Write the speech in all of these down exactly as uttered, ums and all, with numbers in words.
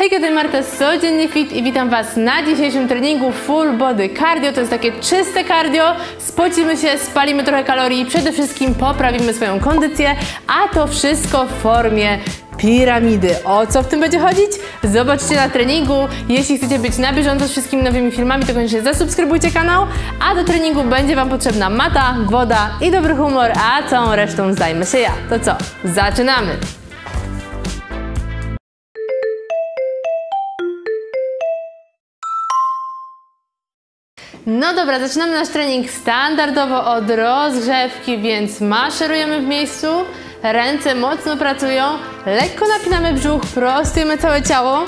Hejka, to Marta z Codziennie Fit i witam Was na dzisiejszym treningu Full Body Cardio. To jest takie czyste cardio, spocimy się, spalimy trochę kalorii i przede wszystkim poprawimy swoją kondycję, a to wszystko w formie piramidy. O co w tym będzie chodzić? Zobaczcie na treningu. Jeśli chcecie być na bieżąco z wszystkimi nowymi filmami, to koniecznie zasubskrybujcie kanał, a do treningu będzie Wam potrzebna mata, woda i dobry humor, a całą resztą zajmę się ja. To co? Zaczynamy! No dobra, zaczynamy nasz trening standardowo od rozgrzewki, więc maszerujemy w miejscu, ręce mocno pracują, lekko napinamy brzuch, prostujemy całe ciało.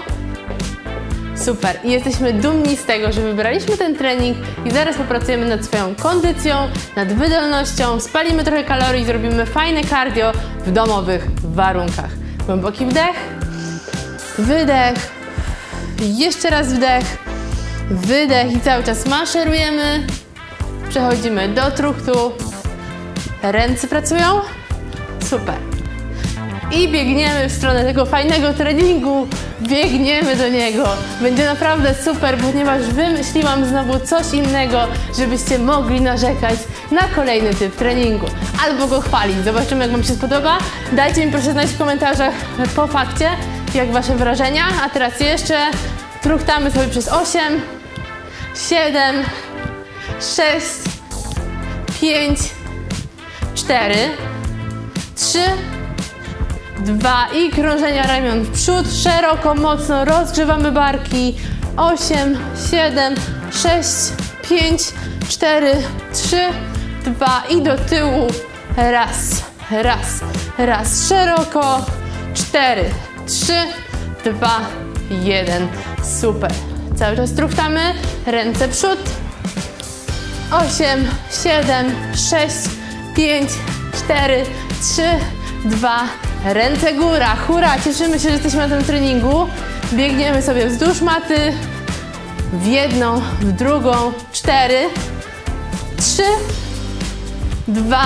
Super, i jesteśmy dumni z tego, że wybraliśmy ten trening i zaraz popracujemy nad swoją kondycją, nad wydolnością, spalimy trochę kalorii, zrobimy fajne cardio w domowych warunkach. Głęboki wdech, wydech, jeszcze raz wdech, wydech i cały czas maszerujemy, przechodzimy do truchtu, ręce pracują, super. I biegniemy w stronę tego fajnego treningu, biegniemy do niego. Będzie naprawdę super, ponieważ wymyśliłam znowu coś innego, żebyście mogli narzekać na kolejny typ treningu. Albo go chwalić. Zobaczymy, jak Wam się spodoba. Dajcie mi proszę znać w komentarzach po fakcie, jak Wasze wrażenia. A teraz jeszcze truchtamy sobie przez osiem, siedem, sześć, pięć, cztery, trzy, dwa i krążenia ramion w przód, szeroko, mocno rozgrzewamy barki. osiem, siedem, sześć, pięć, cztery, trzy, dwa i do tyłu. Raz, raz, raz, szeroko. cztery, trzy, dwa, jeden. Super. Cały czas truchtamy, ręce przód. osiem, siedem, sześć, pięć, cztery, trzy, dwa, ręce góra. Hurra, cieszymy się, że jesteśmy na tym treningu. Biegniemy sobie wzdłuż maty. W jedną, w drugą. cztery, trzy, dwa,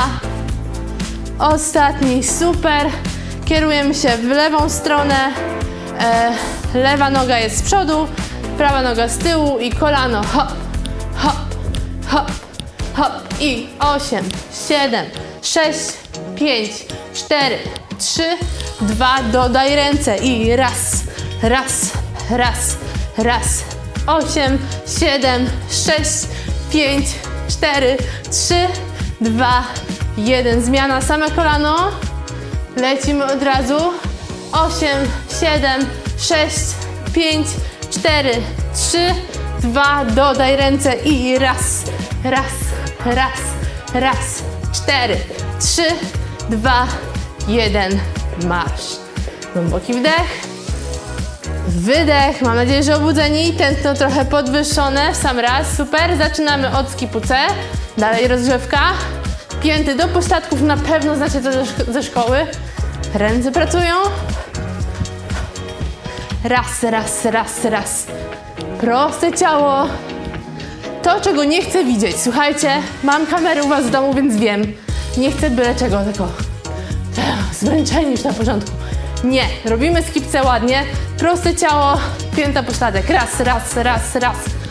ostatni. Super. Kierujemy się w lewą stronę. E, lewa noga jest z przodu, prawa noga z tyłu i kolano. Hop, hop, hop, hop. I osiem, siedem, sześć, pięć, cztery, trzy, dwa, dodaj ręce i raz, raz, raz, raz, osiem, siedem, sześć, pięć, cztery, trzy, dwa, jeden. Zmiana, same kolano, lecimy od razu, osiem, siedem, sześć, pięć, cztery, trzy, dwa, dodaj ręce i raz, raz, raz, raz, cztery, trzy, dwa, jeden, marsz. Głęboki wdech, wydech. Mam nadzieję, że obudzeni, tętno trochę podwyższone, w sam raz, super. Zaczynamy od skipu C, dalej rozgrzewka, pięty do pośladków, na pewno znacie to ze szkoły. Ręce pracują. Raz, raz, raz, raz. Proste ciało. To, czego nie chcę widzieć. Słuchajcie, mam kamerę u Was w domu, więc wiem. Nie chcę byle czego, tylko zmęczeni już na porządku. Nie, robimy skipce ładnie. Proste ciało, pięta pośladek. Raz, raz, raz, raz.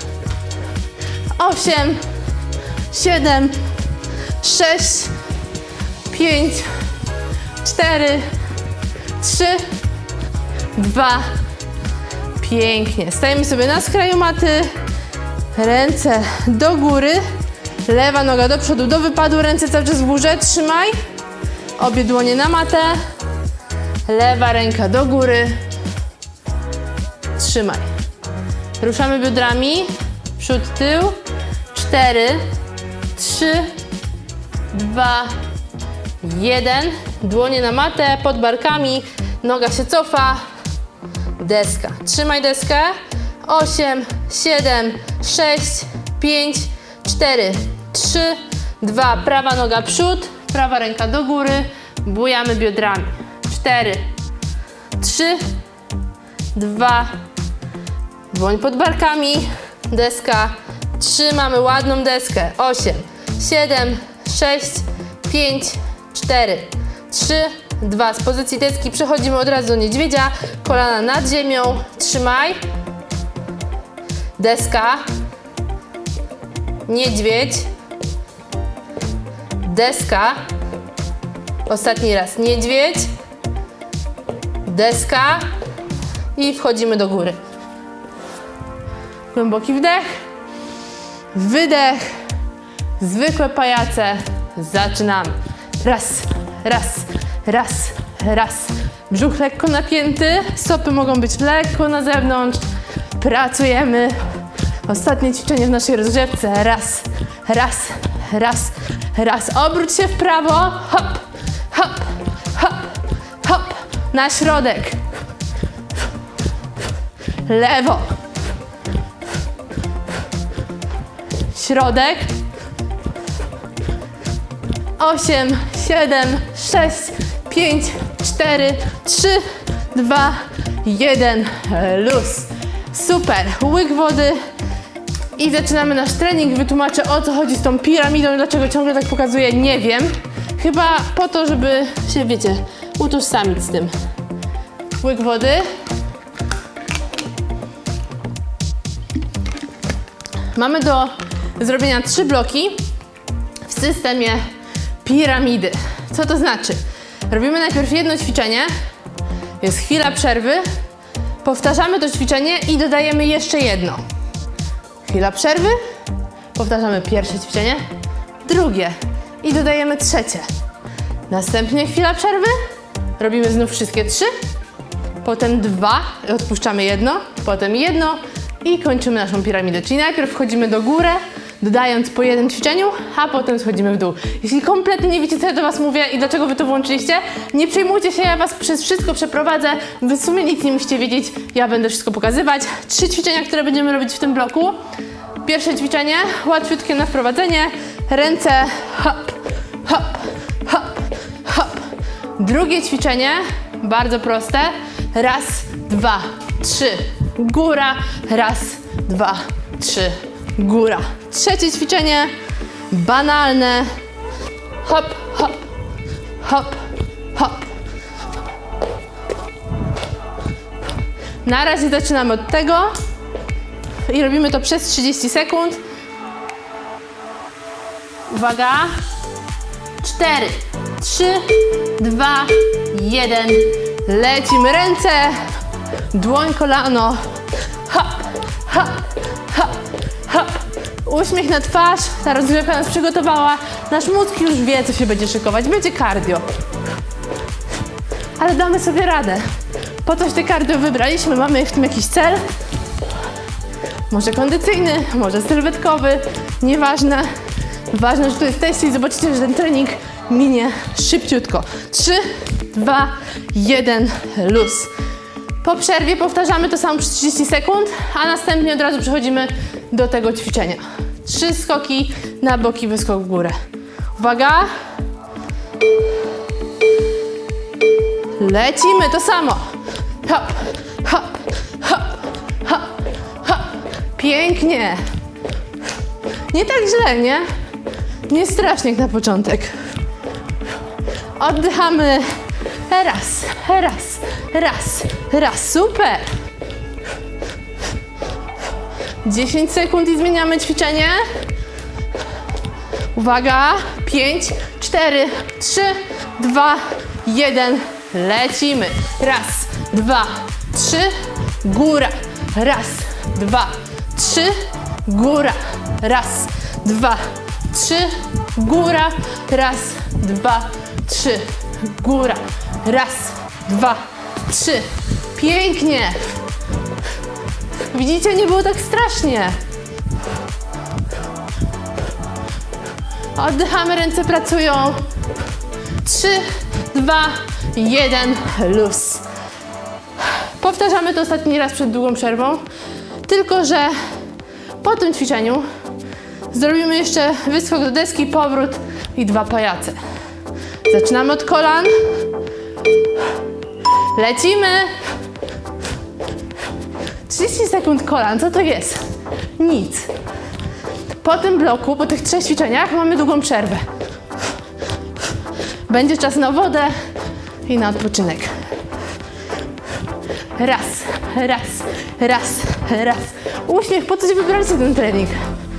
Osiem, siedem, sześć, pięć, cztery, trzy, dwa. Pięknie. Stajemy sobie na skraju maty. Ręce do góry. Lewa noga do przodu, do wypadu. Ręce cały czas w górze. Trzymaj. Obie dłonie na matę. Lewa ręka do góry. Trzymaj. Ruszamy biodrami. Przód, tył. cztery, trzy, dwa, jeden. Dłonie na matę, pod barkami. Noga się cofa. Deska. Trzymaj deskę. osiem, siedem, sześć, pięć, cztery, trzy, dwa. Prawa noga przód. Prawa ręka do góry. Bujamy biodrami. cztery, trzy, dwa, dłoń pod barkami, deska, trzymamy ładną deskę, osiem, siedem, sześć, pięć, cztery, trzy, dwa. Z pozycji deski przechodzimy od razu do niedźwiedzia. Kolana nad ziemią. Trzymaj. Deska. Niedźwiedź. Deska. Ostatni raz. Niedźwiedź. Deska. I wchodzimy do góry. Głęboki wdech. Wydech. Zwykłe pajace. Zaczynamy. Raz, raz, raz, raz. Brzuch lekko napięty. Stopy mogą być lekko na zewnątrz. Pracujemy. Ostatnie ćwiczenie w naszej rozgrzewce. Raz, raz, raz, raz. Obróć się w prawo. Hop, hop, hop, hop. Na środek. Lewo. Środek. Osiem, siedem, sześć, pięć, cztery, trzy, dwa, jeden. Luz. Super. Łyk wody. I zaczynamy nasz trening. Wytłumaczę, o co chodzi z tą piramidą i dlaczego ciągle tak pokazuję, nie wiem. Chyba po to, żeby się, wiecie, utożsamić z tym. Łyk wody. Mamy do zrobienia trzy bloki w systemie piramidy. Co to znaczy? Robimy najpierw jedno ćwiczenie, jest chwila przerwy, powtarzamy to ćwiczenie i dodajemy jeszcze jedno. Chwila przerwy, powtarzamy pierwsze ćwiczenie, drugie i dodajemy trzecie. Następnie chwila przerwy, robimy znów wszystkie trzy, potem dwa, odpuszczamy jedno, potem jedno i kończymy naszą piramidę. Czyli najpierw wchodzimy do góry, dodając po jednym ćwiczeniu, a potem schodzimy w dół. Jeśli kompletnie nie wiecie, co ja do Was mówię i dlaczego Wy to włączyliście, nie przejmujcie się, ja Was przez wszystko przeprowadzę. Wy w sumie nic nie musicie wiedzieć, ja będę wszystko pokazywać. Trzy ćwiczenia, które będziemy robić w tym bloku. Pierwsze ćwiczenie, łatwiutkie na wprowadzenie. Ręce hop, hop, hop, hop. Drugie ćwiczenie, bardzo proste. Raz, dwa, trzy, góra. Raz, dwa, trzy, góra. Trzecie ćwiczenie, banalne. Hop, hop, hop, hop. Na razie zaczynamy od tego i robimy to przez trzydzieści sekund. Uwaga. cztery, trzy, dwa, jeden. Lecimy. Ręce, dłoń, kolano. Hop, hop, hop, hop. Uśmiech na twarz. Ta rozgrzewka nas przygotowała. Nasz mózg już wie, co się będzie szykować. Będzie cardio. Ale damy sobie radę. Po coś te cardio wybraliśmy. Mamy w tym jakiś cel. Może kondycyjny, może sylwetkowy. Nieważne. Ważne, że tu jesteście i zobaczycie, że ten trening minie szybciutko. trzy, dwa, jeden. Luz. Po przerwie powtarzamy to samo przez trzydzieści sekund, a następnie od razu przechodzimy do tego ćwiczenia. Trzy skoki na boki, wyskok w górę. Uwaga! Lecimy, to samo. Hop, hop, hop, hop, hop. Pięknie. Nie tak źle, nie? Nie strasznie jak na początek. Oddychamy. Raz, raz, raz, raz. Super. dziesięć sekund i zmieniamy ćwiczenie. Uwaga. pięć, cztery, trzy, dwa, jeden. Lecimy. Raz, dwa, trzy, góra. Raz, dwa, trzy, góra. Raz, dwa, trzy, góra. Raz, dwa, trzy, góra. Raz, dwa, trzy. Pięknie. Widzicie, nie było tak strasznie. Oddychamy, ręce pracują. Trzy, dwa, jeden. Luz. Powtarzamy to ostatni raz przed długą przerwą. Tylko że po tym ćwiczeniu zrobimy jeszcze wyskok do deski, powrót i dwa pajace. Zaczynamy od kolan. Lecimy. trzydzieści sekund kolan, co to jest? Nic. Po tym bloku, po tych trzech ćwiczeniach mamy długą przerwę. Będzie czas na wodę, I na odpoczynek. Raz, raz, raz, raz. Uśmiech, po coś wybraliście ten trening?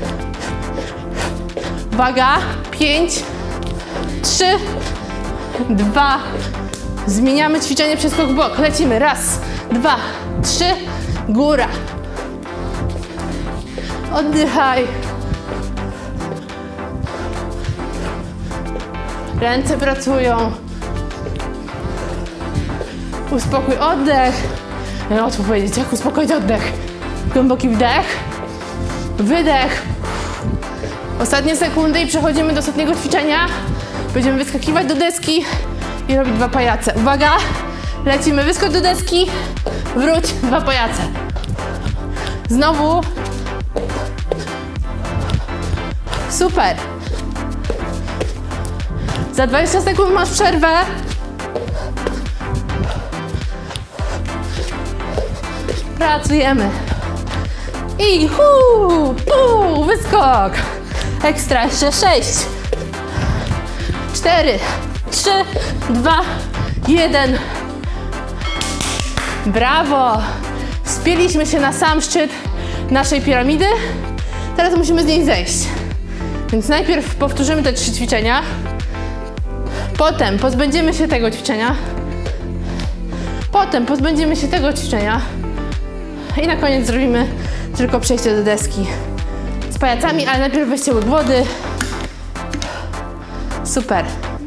Uwaga, pięć, trzy, dwa. Zmieniamy ćwiczenie przez skok w bok. Lecimy, raz, dwa, trzy, góra. Oddychaj. Ręce pracują. Uspokój oddech. Łatwo powiedzieć, jak uspokoić oddech. Głęboki wdech, wydech. Ostatnie sekundy i przechodzimy do ostatniego ćwiczenia. Będziemy wyskakiwać do deski i robić dwa pajace. Uwaga, lecimy, wyskocz do deski, wróć, dwa pajace. Znowu. Super. Za dwadzieścia sekund masz przerwę. Pracujemy. I hu, hu, wyskok. Ekstra, jeszcze sześć, cztery, trzy, dwa, jeden. Brawo. Wspięliśmy się na sam szczyt naszej piramidy. Teraz musimy z niej zejść. Więc najpierw powtórzymy te trzy ćwiczenia. Potem pozbędziemy się tego ćwiczenia. Potem pozbędziemy się tego ćwiczenia. I na koniec zrobimy tylko przejście do deski z pajacami, ale najpierw weźcie łyk wody. Super.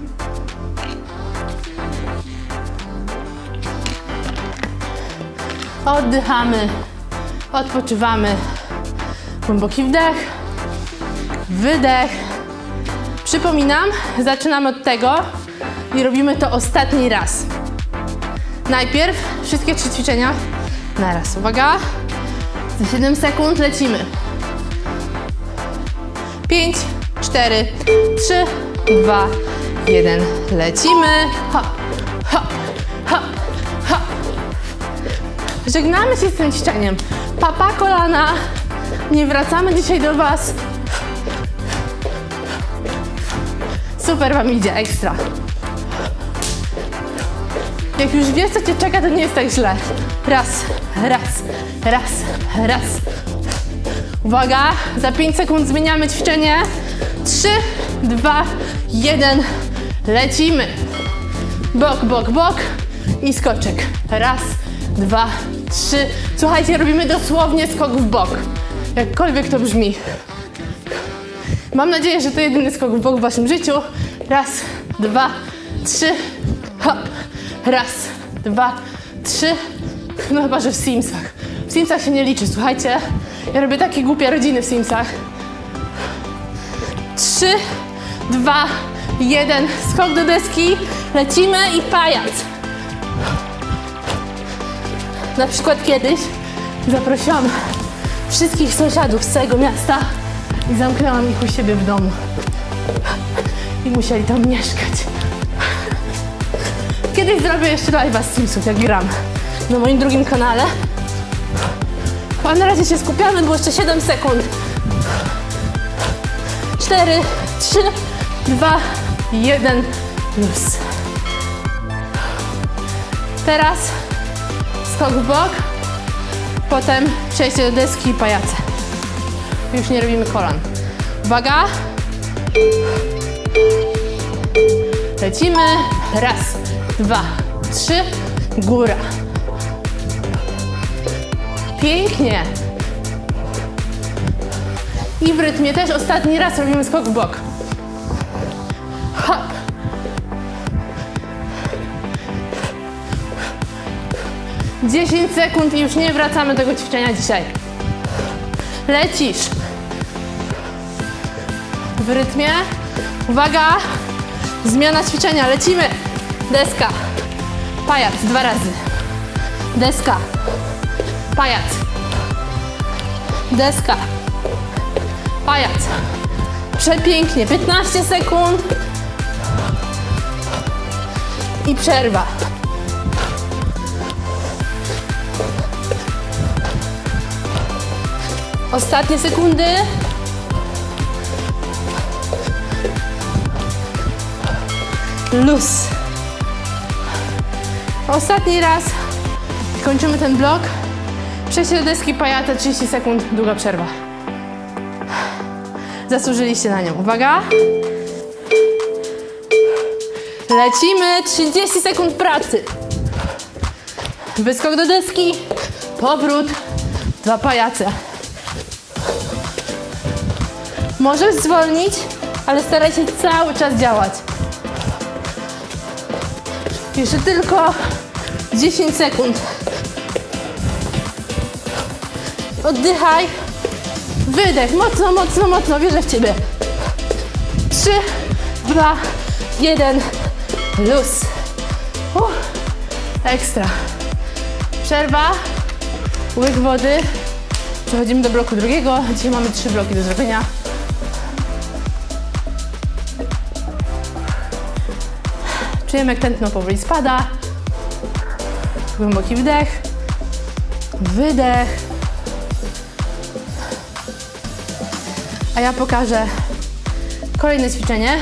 Oddychamy, odpoczywamy. Głęboki wdech, wydech. Przypominam, zaczynamy od tego i robimy to ostatni raz. Najpierw wszystkie trzy ćwiczenia na raz. Uwaga. Za siedem sekund lecimy. pięć, cztery, trzy, dwa, jeden. Lecimy. Hop, hop, hop, hop. Żegnamy się z tym ćwiczeniem. Papa kolana. Nie wracamy dzisiaj do Was. Super Wam idzie, ekstra. Jak już wiesz, co Cię czeka, to nie jest tak źle. Raz, raz, raz, raz. Uwaga, za pięć sekund zmieniamy ćwiczenie. trzy, dwa, jeden. Lecimy. Bok, bok, bok i skoczek. Raz, dwa, trzy. Słuchajcie, robimy dosłownie skok w bok. Jakkolwiek to brzmi. Mam nadzieję, że to jedyny skok w bok w Waszym życiu. Raz, dwa, trzy. Hop. Raz, dwa, trzy. No chyba, że w Simsach. W Simsach się nie liczy, słuchajcie. Ja robię takie głupie rodziny w Simsach. Trzy, dwa, jeden. Skok do deski. Lecimy i pajac. Na przykład kiedyś zaprosiłam wszystkich sąsiadów z całego miasta i zamknęłam ich u siebie w domu. I musieli tam mieszkać. Kiedyś zrobię jeszcze live'a z Simsów, jak gram na moim drugim kanale. A na razie się skupiamy, było jeszcze siedem sekund. cztery, trzy, dwa, jeden. Luz. Teraz skok w bok, potem przejście do deski i pajace. Już nie robimy kolan. Uwaga. Lecimy. Raz, dwa, trzy. Góra. Pięknie. I w rytmie też ostatni raz robimy skok w bok. Hop. dziesięć sekund i już nie wracamy do tego ćwiczenia dzisiaj. Lecisz. W rytmie. Uwaga. Zmiana ćwiczenia. Lecimy. Deska. Pajac. Dwa razy. Deska. Pajac. Deska. Pajac. Przepięknie. piętnaście sekund. I przerwa. Ostatnie sekundy. Luz. Ostatni raz. Kończymy ten blok. Przejście do deski pajaca, trzydzieści sekund, długa przerwa. Zasłużyliście na nią. Uwaga. Lecimy, trzydzieści sekund pracy. Wyskok do deski, powrót, dwa pajace. Możesz zwolnić, ale staraj się cały czas działać. Jeszcze tylko dziesięć sekund. Oddychaj. Wydech. Mocno, mocno, mocno. Wierzę w ciebie. trzy, dwa, jeden. Luz. Uh, ekstra. Przerwa. Łyk wody. Przechodzimy do bloku drugiego. Dzisiaj mamy trzy bloki do zrobienia. Czujemy, jak tętno powoli spada. Głęboki wdech. Wydech. A ja pokażę kolejne ćwiczenie.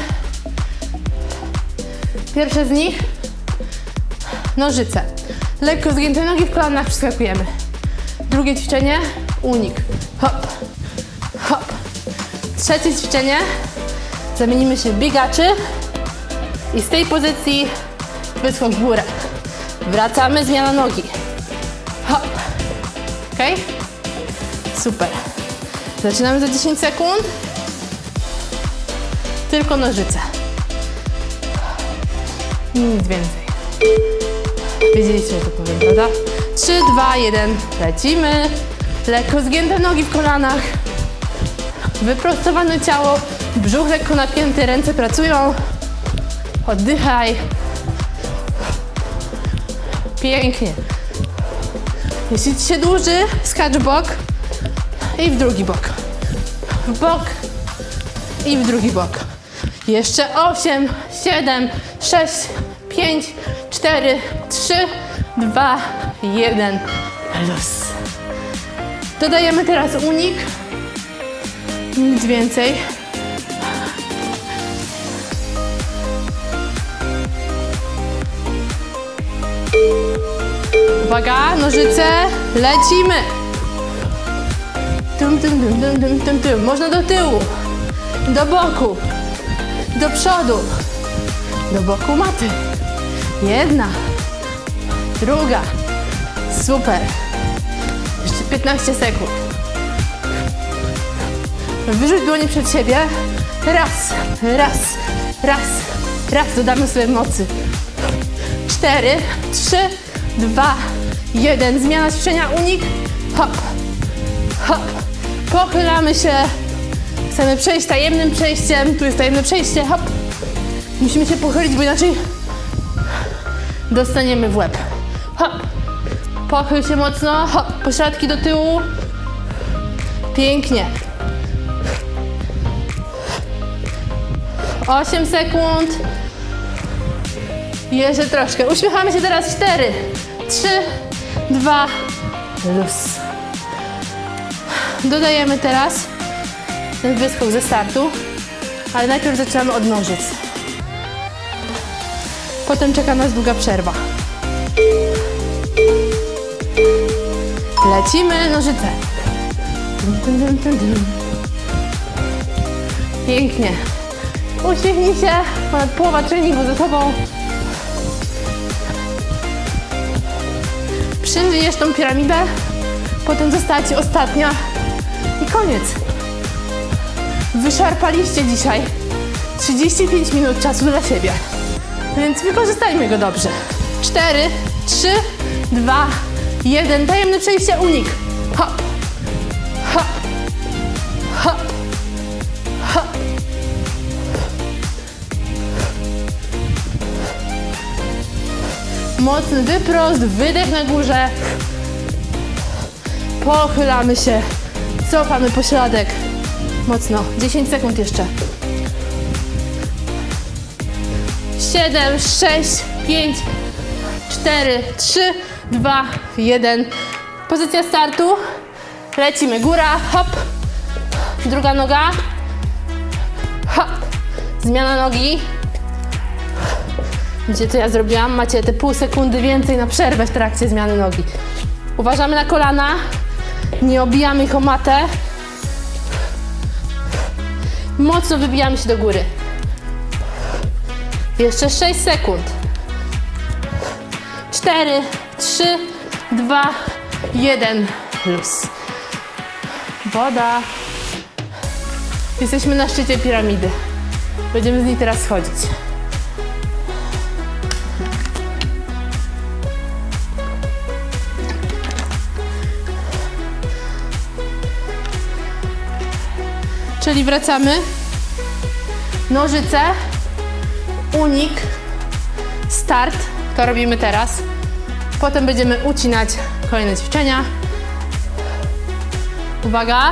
Pierwsze z nich nożyce. Lekko zgięte nogi w kolanach przeskakujemy. Drugie ćwiczenie unik. Hop, hop. Trzecie ćwiczenie zamienimy się w biegaczy i z tej pozycji wyskok w górę. Wracamy, zmiana nogi. Hop. Ok? Super. Zaczynamy za dziesięć sekund. Tylko nożyce. Nic więcej. Wiedzieliście, że to powiem, prawda? trzy, dwa, jeden. Lecimy. Lekko zgięte nogi w kolanach. Wyprostowane ciało. Brzuch lekko napięty, ręce pracują. Oddychaj. Pięknie. Jeśli ci się dłuży, skacz w bok i w drugi bok. W bok i w drugi bok. Jeszcze osiem, siedem, sześć, pięć, cztery, trzy, dwa, jeden. Luz. Dodajemy teraz unik. Nic więcej. Uwaga, nożyce, lecimy. Tum, tum, tum, tum, tum, tum, tum. Można do tyłu, do boku, do przodu, do boku maty. Jedna, druga. Super. Jeszcze piętnaście sekund. Wyrzuć dłonie przed siebie. Raz, raz, raz, raz. Dodamy sobie mocy. Cztery, trzy, dwa, jeden. Zmiana ćwiczenia, unik. Hop, hop. Pochylamy się. Chcemy przejść tajemnym przejściem. Tu jest tajemne przejście. Hop. Musimy się pochylić, bo inaczej dostaniemy w łeb. Hop. Pochyl się mocno. Hop. Pośladki do tyłu. Pięknie. osiem sekund. Jeszcze troszkę. Uśmiechamy się teraz. cztery, trzy, dwa, luz. Dodajemy teraz ten wyskok ze startu, ale najpierw zaczynamy od nożyc. Potem czeka nas długa przerwa. Lecimy, nożyce. Dum, dum, dum, dum. Pięknie. Uśmiechnij się, ponad połowa treningu za tobą. Przeżyjesz tą piramidę, potem została ci ostatnia i koniec. Wyszarpaliście dzisiaj trzydzieści pięć minut czasu dla siebie, więc wykorzystajmy go dobrze. cztery, trzy, dwa, jeden. Tajemne przejście, unik. Hop, hop, hop, hop. Mocny wyprost, wydech na górze. Pochylamy się, cofamy pośladek. Mocno, dziesięć sekund jeszcze. siedem, sześć, pięć, cztery, trzy, dwa, jeden. Pozycja startu. Lecimy, góra, hop. Druga noga. Hop. Zmiana nogi. Widzicie, co ja zrobiłam? Macie te pół sekundy więcej na przerwę w trakcie zmiany nogi. Uważamy na kolana, nie obijamy ich o matę. Mocno wybijamy się do góry. Jeszcze sześć sekund. cztery, trzy, dwa, jeden. Luz. Woda. Jesteśmy na szczycie piramidy. Będziemy z niej teraz schodzić. Czyli wracamy. Nożyce, unik, start. To robimy teraz. Potem będziemy ucinać kolejne ćwiczenia. Uwaga.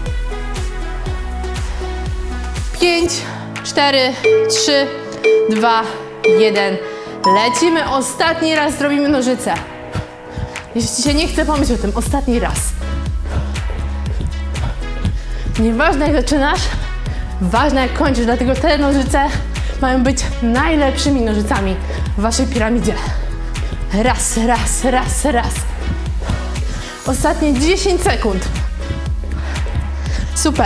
pięć, cztery, trzy, dwa, jeden. Lecimy. Ostatni raz zrobimy nożyce. Jeśli ci się nie chce, pomyśl o tym. Ostatni raz. Nieważne jak zaczynasz, ważne jak kończysz, dlatego te nożyce mają być najlepszymi nożycami w waszej piramidzie. Raz, raz, raz, raz. Ostatnie dziesięć sekund. Super.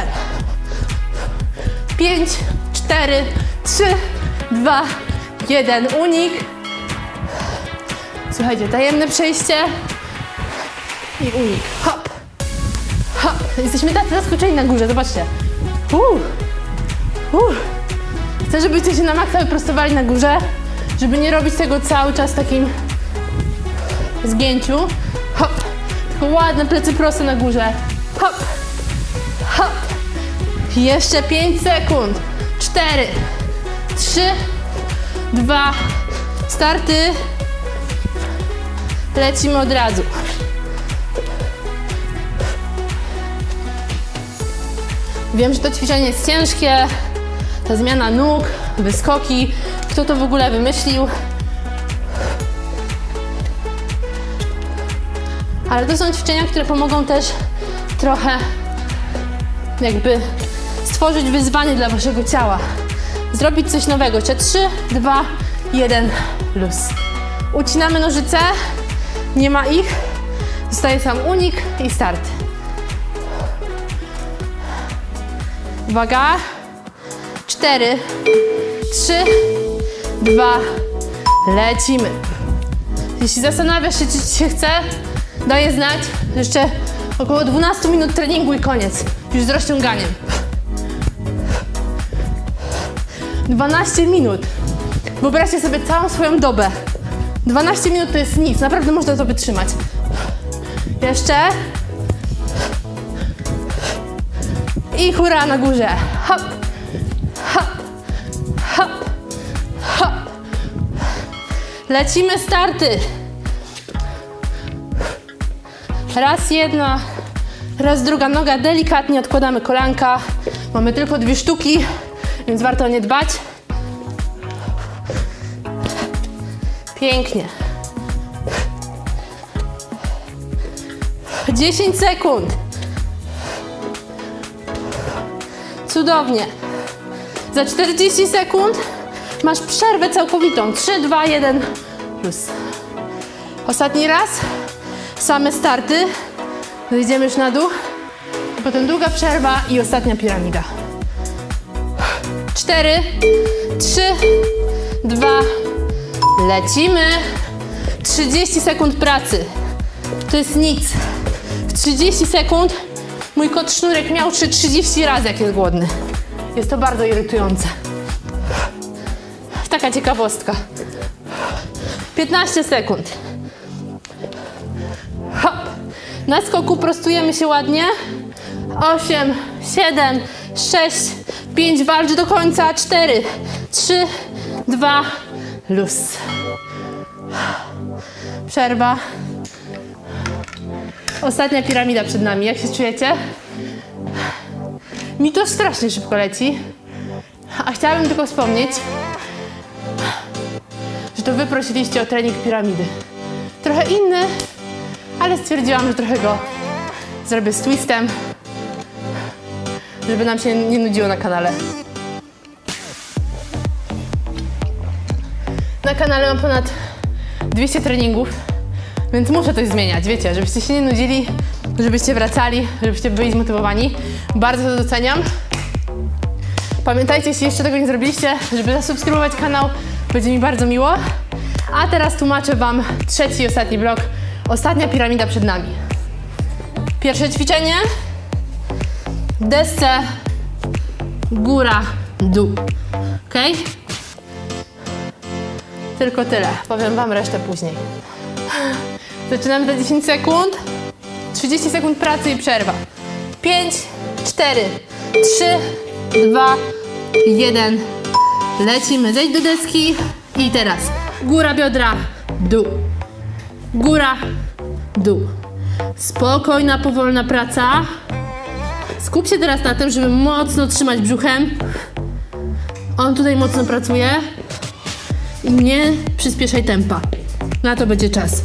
pięć, cztery, trzy, dwa, jeden. Unik. Słuchajcie, tajemne przejście i unik. Hop. Hop. Jesteśmy tacy zaskoczeni na górze, zobaczcie. Uh. Uh. Chcę, żebyście się na maksa wyprostowali na górze, żeby nie robić tego cały czas w takim zgięciu. Hop. Tylko ładne plecy proste na górze. Hop. Hop. Jeszcze pięć sekund. cztery, trzy, dwa, starty. Lecimy od razu. Wiem, że to ćwiczenie jest ciężkie, ta zmiana nóg, wyskoki. Kto to w ogóle wymyślił? Ale to są ćwiczenia, które pomogą też trochę jakby stworzyć wyzwanie dla waszego ciała. Zrobić coś nowego. Jeszcze trzy, dwa, jeden, luz. Ucinamy nożyce, nie ma ich. Zostaje sam unik i start. Uwaga. cztery, trzy, dwa, lecimy. Jeśli zastanawiasz się, czy ci się chce, daję znać. Jeszcze około dwanaście minut treningu i koniec. Już z rozciąganiem. dwanaście minut. Wyobraźcie sobie całą swoją dobę. dwanaście minut to jest nic. Naprawdę można to wytrzymać. Jeszcze. I hurra na górze. Hop, hop, hop, hop. Lecimy, starty. Raz jedna, raz druga noga. Delikatnie odkładamy kolanka. Mamy tylko dwie sztuki, więc warto o nie dbać. Pięknie. dziesięć sekund. Cudownie. Za czterdzieści sekund masz przerwę całkowitą. trzy, dwa, jeden, plus. Ostatni raz. Same starty. Zejdziemy już na dół. Potem długa przerwa i ostatnia piramida. cztery, trzy, dwa, lecimy. trzydzieści sekund pracy. To jest nic. W trzydzieści sekund mój kot Sznurek miał trzydzieści razy, jak jest głodny. Jest to bardzo irytujące. Taka ciekawostka. piętnaście sekund. Hop. Na skoku prostujemy się ładnie. osiem, siedem, sześć, pięć, walcz do końca. cztery, trzy, dwa, luz. Przerwa. Ostatnia piramida przed nami. Jak się czujecie? Mi to strasznie szybko leci. A chciałabym tylko wspomnieć, że to wy prosiliście o trening piramidy. Trochę inny, ale stwierdziłam, że trochę go zrobię z twistem, żeby nam się nie nudziło na kanale. Na kanale mam ponad dwieście treningów, więc muszę coś zmieniać, wiecie, żebyście się nie nudzili, żebyście wracali, żebyście byli zmotywowani. Bardzo to doceniam. Pamiętajcie, jeśli jeszcze tego nie zrobiliście, żeby zasubskrybować kanał, będzie mi bardzo miło. A teraz tłumaczę Wam trzeci i ostatni blok. Ostatnia piramida przed nami. Pierwsze ćwiczenie. W desce góra, dół. Ok? Tylko tyle. Powiem Wam resztę później. Zaczynamy za dziesięć sekund. trzydzieści sekund pracy i przerwa. pięć, cztery, trzy, dwa, jeden. Lecimy. Zejdź do deski. I teraz góra biodra, dół. Góra, dół. Spokojna, powolna praca. Skup się teraz na tym, żeby mocno trzymać brzuchem. On tutaj mocno pracuje. I nie przyspieszaj tempa. Na to będzie czas.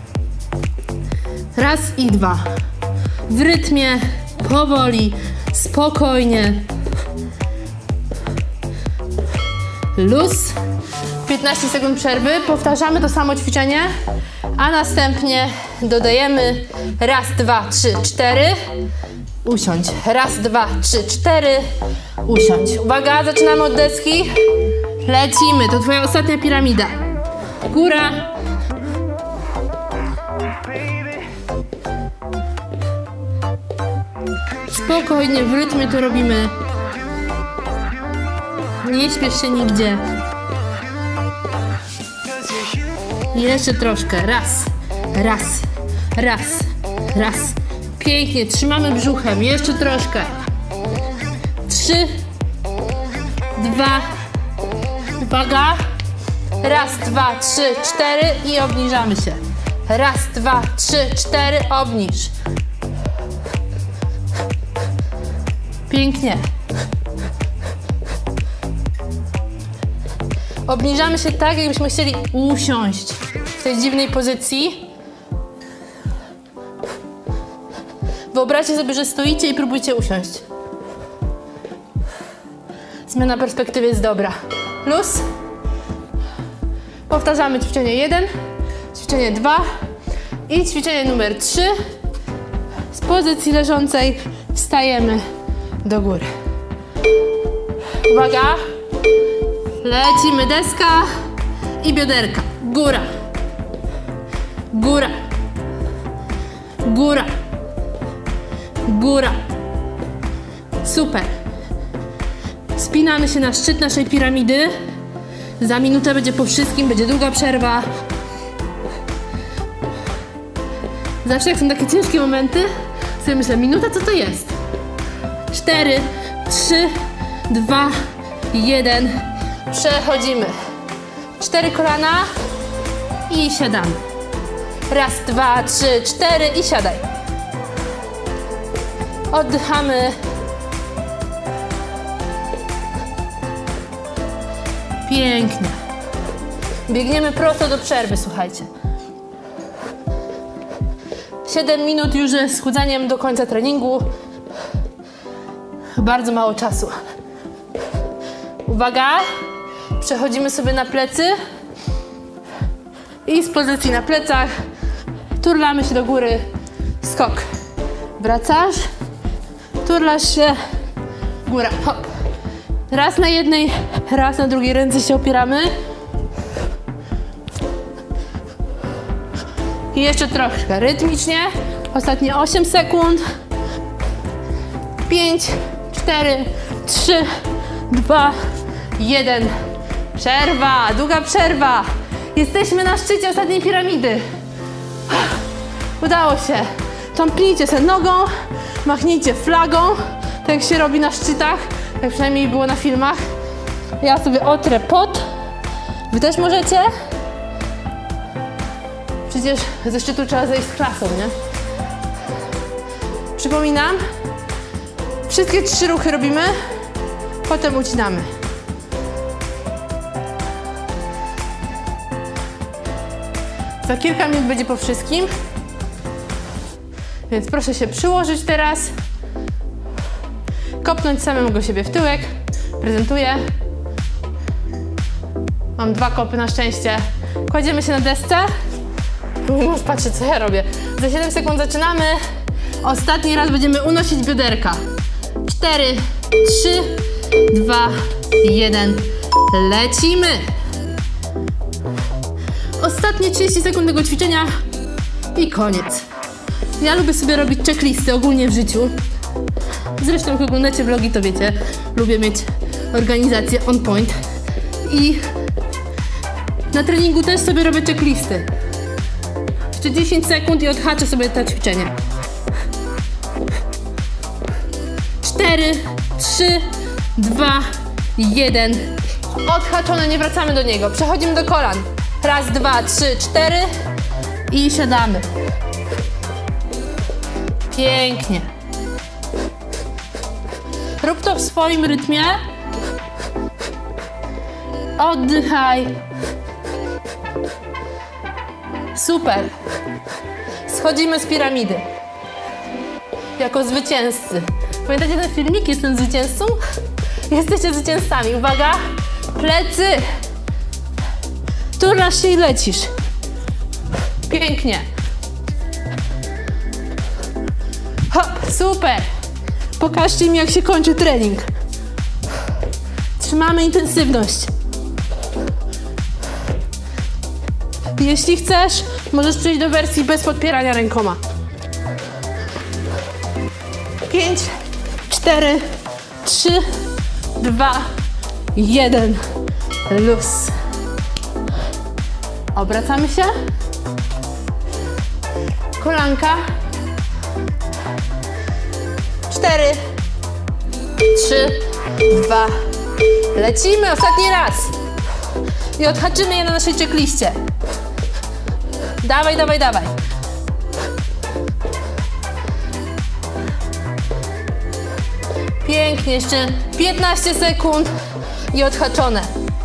Raz i dwa. W rytmie, powoli, spokojnie. Luz. piętnaście sekund przerwy. Powtarzamy to samo ćwiczenie, a następnie dodajemy raz, dwa, trzy, cztery. Usiądź. Raz, dwa, trzy, cztery. Usiądź. Uwaga, zaczynamy od deski. Lecimy. To Twoja ostatnia piramida. Góra. Spokojnie, w rytmie to robimy. Nie śpiesz się nigdzie. Jeszcze troszkę. Raz, raz, raz, raz. Pięknie, trzymamy brzuchem. Jeszcze troszkę. Trzy, dwa, uwaga. Raz, dwa, trzy, cztery i obniżamy się. Raz, dwa, trzy, cztery, obniż. Pięknie. Obniżamy się tak, jakbyśmy chcieli usiąść w tej dziwnej pozycji. Wyobraźcie sobie, że stoicie i próbujcie usiąść. Zmiana perspektywy jest dobra. Luz. Powtarzamy ćwiczenie jeden, ćwiczenie dwa i ćwiczenie numer trzy. Z pozycji leżącej wstajemy do góry. Uwaga. Lecimy, deska i bioderka. Góra. Góra. Góra. Góra. Super. Spinamy się na szczyt naszej piramidy. Za minutę będzie po wszystkim, będzie długa przerwa. Zawsze jak są takie ciężkie momenty, sobie myślę, minuta co to jest? Cztery, trzy, dwa, jeden. Przechodzimy. Cztery kolana i siadamy. Raz, dwa, trzy, cztery i siadaj. Oddychamy. Pięknie. Biegniemy prosto do przerwy, słuchajcie. siedem minut już z schudzeniem do końca treningu. Bardzo mało czasu. Uwaga. Przechodzimy sobie na plecy. I z pozycji na plecach turlamy się do góry. Skok. Wracasz. Turlasz się. Góra. Hop. Raz na jednej, raz na drugiej ręce się opieramy. I jeszcze troszkę rytmicznie. Ostatnie osiem sekund. pięć, cztery, trzy, dwa, jeden. Przerwa, długa przerwa. Jesteśmy na szczycie ostatniej piramidy. Udało się. Tąpnijcie sobie nogą, machnijcie flagą, tak jak się robi na szczytach, tak przynajmniej było na filmach. Ja sobie otrę pot. Wy też możecie. Przecież ze szczytu trzeba zejść z klasą, nie? Przypominam, wszystkie trzy ruchy robimy, potem ucinamy. Za kilka minut będzie po wszystkim, więc proszę się przyłożyć teraz, kopnąć samego siebie w tyłek. Prezentuję. Mam dwa kopy na szczęście. Kładziemy się na desce. Mąż patrzy, co ja robię. Za siedem sekund zaczynamy. Ostatni raz będziemy unosić bioderka. cztery, trzy, dwa, jeden. Lecimy. Ostatnie trzydzieści sekund tego ćwiczenia i koniec. Ja lubię sobie robić checklisty ogólnie w życiu. Zresztą jak oglądacie vlogi, to wiecie, lubię mieć organizację on point. I na treningu też sobie robię checklisty. Jeszcze dziesięć sekund i odhaczę sobie to ćwiczenie. cztery, trzy, dwa, jeden. Odhaczone, nie wracamy do niego. Przechodzimy do kolan. Raz, dwa, trzy, cztery i siadamy. Pięknie. Rób to w swoim rytmie. Oddychaj. Super. Schodzimy z piramidy. Jako zwycięzcy. Pamiętacie ten filmik? Jestem zwycięzcą? Jesteście zwycięzcami. Uwaga. Plecy. Turlasz się i lecisz. Pięknie. Hop, super. Pokażcie mi, jak się kończy trening. Trzymamy intensywność. Jeśli chcesz, możesz przejść do wersji bez podpierania rękoma. pięć, cztery, trzy, dwa, jeden. Luz. Obracamy się. Kolanka. cztery, trzy, dwa. Lecimy. Ostatni raz. I odhaczymy je na naszej checkliście. Dawaj, dawaj, dawaj. Pięknie. Jeszcze piętnaście sekund i odhaczone.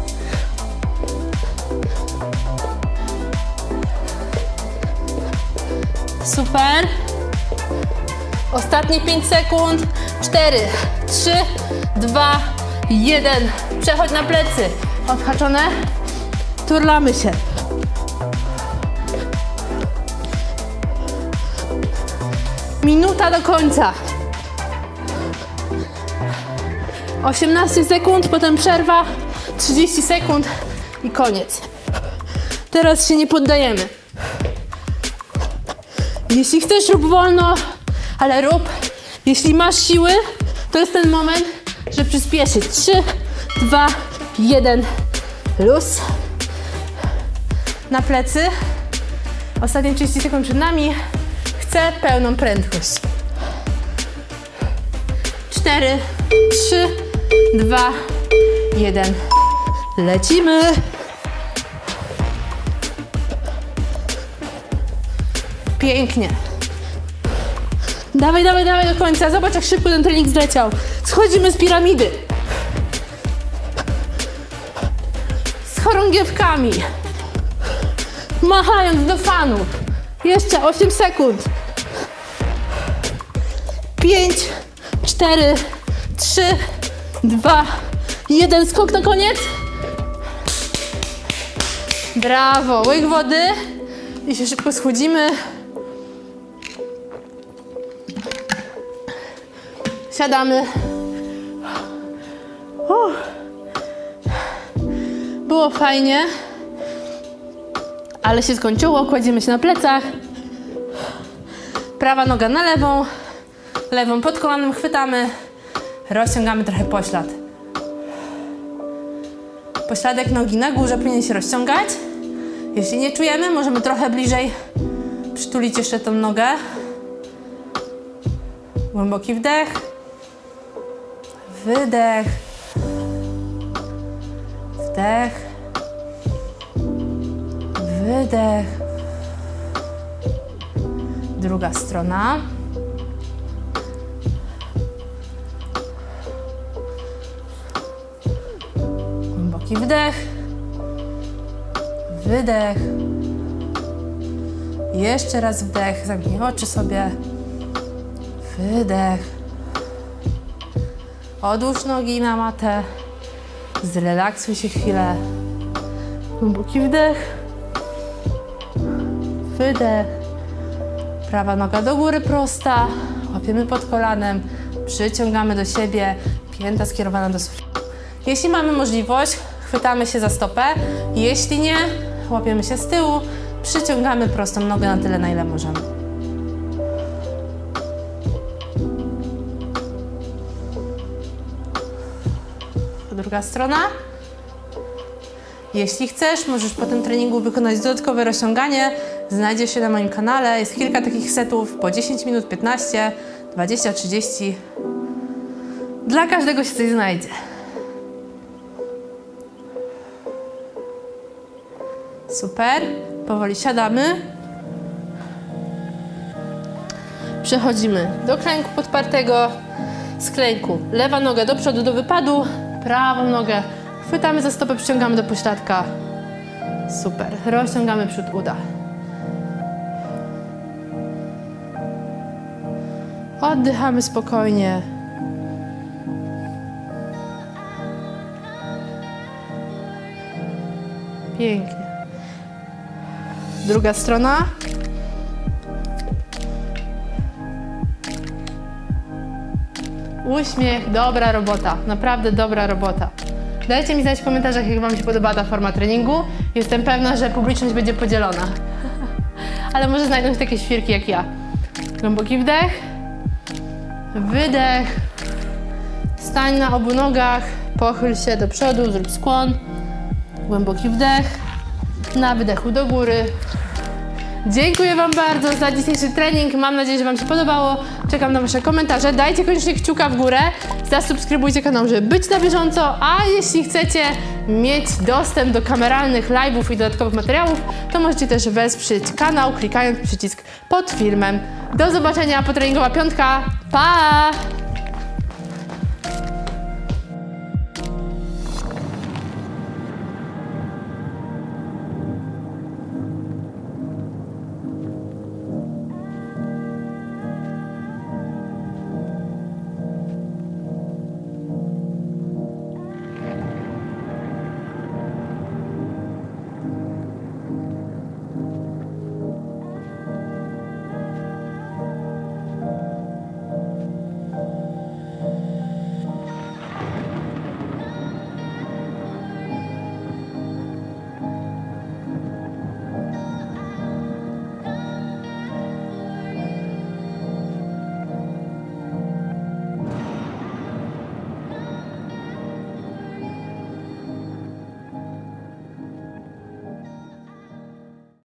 Super. Ostatnie pięć sekund. cztery, trzy, dwa, jeden. Przechodź na plecy. Odhaczone. Turlamy się. Minuta do końca. osiemnaście sekund, potem przerwa. trzydzieści sekund i koniec. Teraz się nie poddajemy. Jeśli chcesz, rób wolno, ale rób. Jeśli masz siły, to jest ten moment, żeby przyspieszyć. trzy, dwa, jeden. Luz. Na plecy. Ostatnie trzydzieści sekund przed nami. Chcę pełną prędkość. cztery, trzy, dwa, jeden. Lecimy. Pięknie. Dawaj, dawaj, dawaj do końca. Zobacz, jak szybko ten trening zleciał. Schodzimy z piramidy. Z chorągiewkami. Machając do fanów. Jeszcze osiem sekund. pięć, cztery, trzy, dwa, jeden. Skok na koniec. Brawo. Łyk wody. I się szybko schłodzimy. Siadamy. Uff. Było fajnie, ale się skończyło. Kładziemy się na plecach. Prawa noga na lewą. Lewą pod kolanem chwytamy. Rozciągamy trochę poślad. Pośladek nogi na górze powinien się rozciągać. Jeśli nie czujemy, możemy trochę bliżej przytulić jeszcze tą nogę. Głęboki wdech. Wydech. Wdech. Wydech. Druga strona. Głęboki wdech. Wydech. Jeszcze raz wdech. Zamknij oczy sobie. Wydech. Odłóż nogi na matę. Zrelaksuj się chwilę. Głęboki wdech. Wydech. Prawa noga do góry prosta. Łapiemy pod kolanem. Przyciągamy do siebie. Pięta skierowana do sufitu. Jeśli mamy możliwość, chwytamy się za stopę. Jeśli nie, łapiemy się z tyłu. Przyciągamy prostą nogę na tyle, na ile możemy. Druga strona. Jeśli chcesz, możesz po tym treningu wykonać dodatkowe rozciąganie. Znajdzie się na moim kanale. Jest kilka takich setów po dziesięć minut, piętnaście, dwadzieścia, trzydzieści. Dla każdego się coś znajdzie. Super. Powoli siadamy. Przechodzimy do klęku podpartego. Z klęku lewa noga do przodu do wypadu. Prawą nogę chwytamy za stopę, przyciągamy do pośladka. Super. Rozciągamy przód uda. Oddychamy spokojnie. Pięknie. Druga strona. Uśmiech, dobra robota, naprawdę dobra robota. Dajcie mi znać w komentarzach, jak Wam się podoba ta forma treningu. Jestem pewna, że publiczność będzie podzielona. Ale może znajdą się takie świrki jak ja. Głęboki wdech. Wydech. Stań na obu nogach. Pochyl się do przodu, zrób skłon. Głęboki wdech. Na wydechu do góry. Dziękuję Wam bardzo za dzisiejszy trening. Mam nadzieję, że Wam się podobało. Czekam na Wasze komentarze. Dajcie koniecznie kciuka w górę. Zasubskrybujcie kanał, żeby być na bieżąco. A jeśli chcecie mieć dostęp do kameralnych live'ów i dodatkowych materiałów, to możecie też wesprzeć kanał, klikając przycisk pod filmem. Do zobaczenia, potreningowa piątka. Pa!